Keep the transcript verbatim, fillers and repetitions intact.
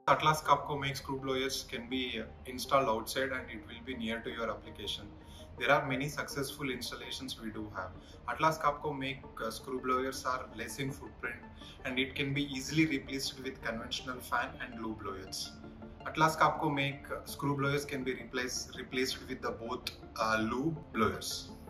Atlas Copco makes screw blowers can be installed outside and it will be near to your application. There are many successful installations we do have. Atlas Copco make uh, screw blowers are less in footprint and it can be easily replaced with conventional fan and loop blowers. Atlas Copco make uh, screw blowers can be replaced replaced with the both uh, loop blowers.